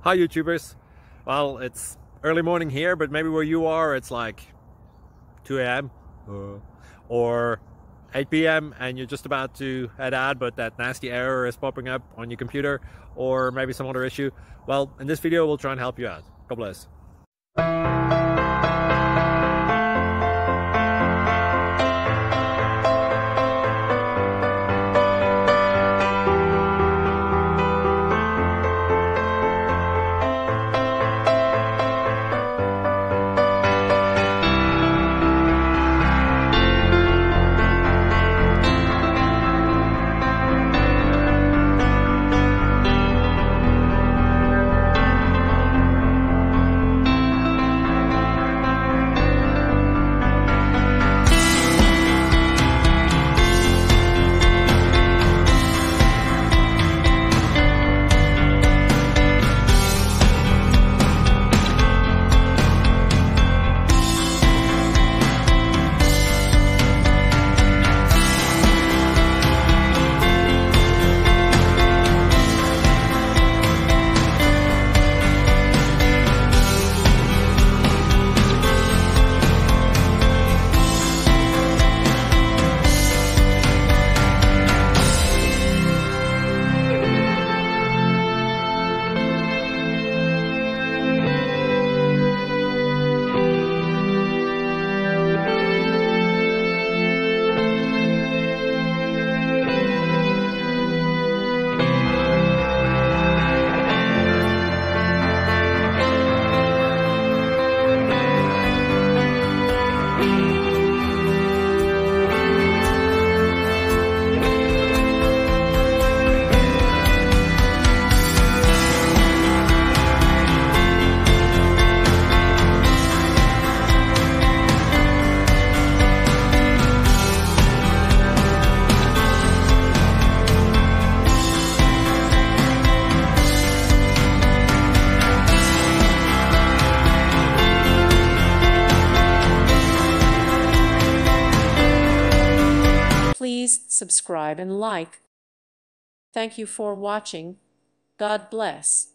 Hi YouTubers. Well, it's early morning here, but maybe where you are it's like 2 a.m. or 8 p.m. and you're just about to head out, but that nasty error is popping up on your computer, or maybe some other issue. Well, in this video we'll try and help you out. God bless. Please subscribe and like. Thank you for watching. God bless.